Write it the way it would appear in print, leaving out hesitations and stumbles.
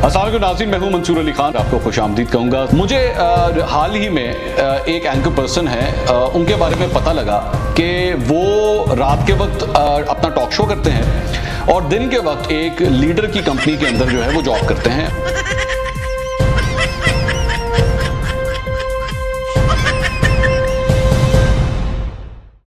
अस्सलाम वालेकुम नाज़रीन, मैं हूं मंसूर अली खान, आपको खुशामदीद कहूँगा। मुझे हाल ही में एक एंकर पर्सन है, उनके बारे में पता लगा कि वो रात के वक्त अपना टॉक शो करते हैं और दिन के वक्त एक लीडर की कंपनी के अंदर जो है वो जॉब करते हैं।